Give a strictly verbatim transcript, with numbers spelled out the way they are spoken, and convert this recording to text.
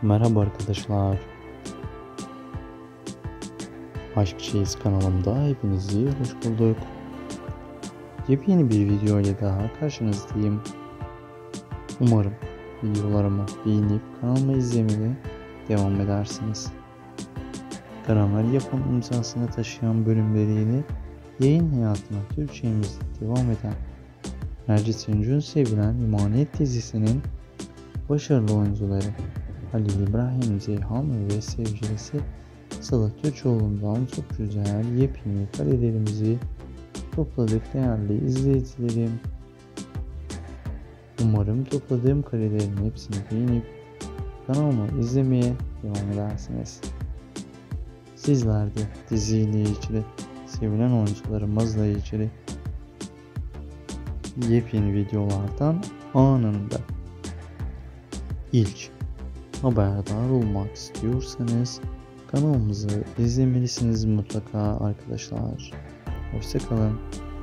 Merhaba arkadaşlar. Aşk Çeyiz kanalımda hepinizi hoş bulduk. Yepyeni bir video ile daha karşınızdayım. Umarım videolarımı beğenip kanalıma izlemeye devam edersiniz. Karamel yapım imzasını taşıyan bölümleriyle yayın hayatına Türkçemizde devam eden Nergis Üncü'nün sevilen İmanet dizisinin başarılı oyuncuları Halil İbrahim Ceyhan ve sevgilisi Sıla Türkoğlu'ndan çok güzel yepyeni karelerimizi topladık değerli izleyicilerim. Umarım topladığım karelerin hepsini beğenip kanalımı izlemeye devam edersiniz. Sizler de diziyle ilgili, sevilen oyuncularımızla ilgili yepyeni videolardan anında ilk haberdar olmak istiyorsanız kanalımızı izlemelisiniz mutlaka arkadaşlar. Hoşça kalın.